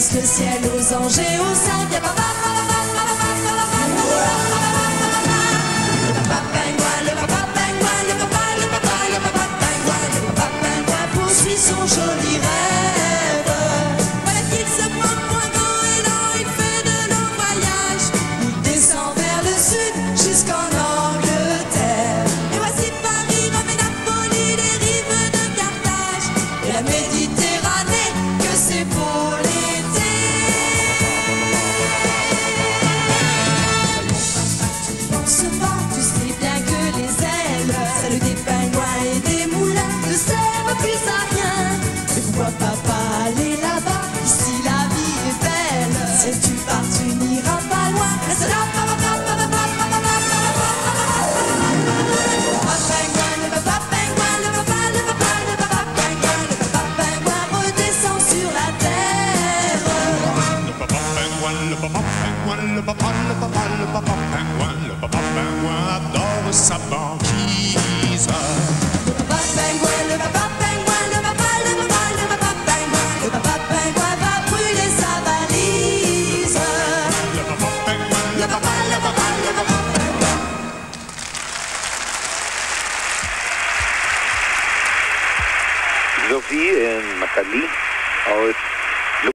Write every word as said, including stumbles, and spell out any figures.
laisse le ciel aux anges et aux saints. Viens papa, papa, papa, papa, papa, le papa pingouin, le papa pingouin, le papa, le papa, le papa pingouin, le papa pingouin poursuit son joli rêve. Voilà qu'il se prend point grand et là il fait de longs voyages. Il descend vers le sud jusqu'en Angleterre. Et voici Paris, Rome et Napoli, les rives de Carthage et la Méditerranée, que c'est pour l'été. Tu penses pas, tu sais bien que les ailes, celles des pingouins et des moulins, ne servent plus à rien. Mais pourquoi papa aller là-bas? Ici la vie est belle. Si tu pars, tu n'iras pas loin. Reste là, papa, papa, papa, papa, papa, le papa pingouin, le papa, le papa, le papa pingouin, le papa pingouin redescend sur la terre. Le papa pingouin, le papa pingouin, le papa, le papa, le papa pingouin, le papa pingouin adore sa banquise. Le papa pingouin, le papa pingouin, le papa, le papa, le papa pingouin, le papa pingouin va brûler sa valise. Le papa pingouin, Le papa, le papa, le papa pingouin. Sophie en Magali uit